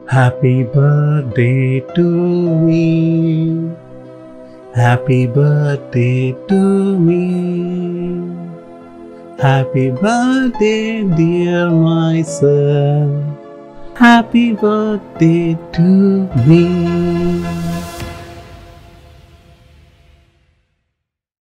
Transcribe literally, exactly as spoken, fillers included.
Happy birthday to me. Happy birthday to me. Happy birthday, dear my son. Happy birthday to me.